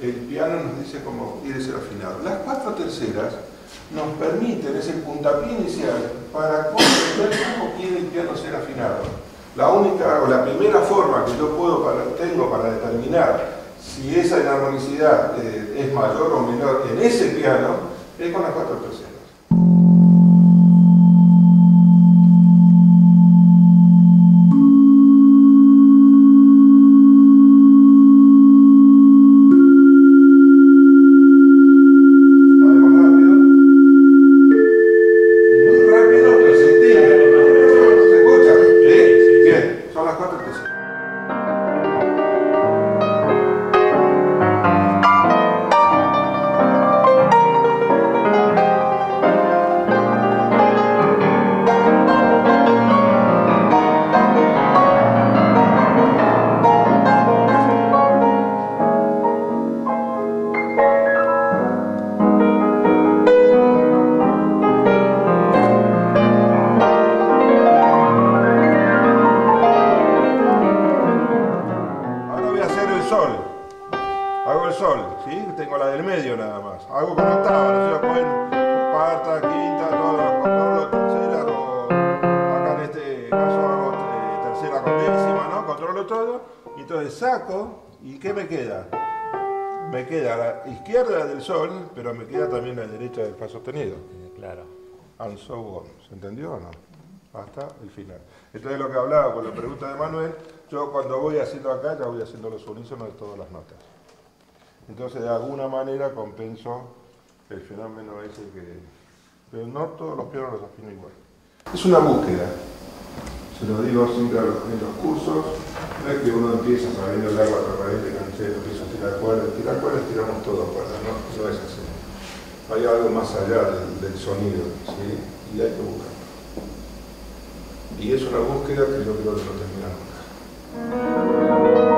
el piano nos dice cómo quiere ser afinado. Las 4 terceras nos permiten ese puntapié inicial para comprender cómo quiere el piano ser afinado. La única o la primera forma que yo tengo para determinar si esa inarmonicidad es mayor o menor en ese piano es con las 4 terceras. Hago el sol, ¿sí? Tengo la del medio nada más. Hago con octava, no sé, pueden cuarta, quinta, todo, controlo tercera, o acá en este caso hago tercera con décima, ¿no? Controlo todo, y entonces saco, ¿y qué me queda? Me queda la izquierda del sol, pero me queda también la derecha del fa sostenido. Claro. And so on. ¿Se entendió o no? Hasta el final. Entonces lo que hablaba con la pregunta de Manuel, yo cuando voy haciendo acá, ya voy haciendo los unísonos de todas las notas. Entonces de alguna manera compenso el fenómeno ese que... Pero no todos los pianos los afino igual. Es una búsqueda. Se lo digo siempre en los cursos. No es que uno empieza sabiendo el agua transparente, canchero, empieza a tirar cuerdas, tiramos todas cuerdas, no es así. Hay algo más allá del sonido, ¿sí? Y hay que buscarlo. Y es una búsqueda que yo creo que no termina nunca.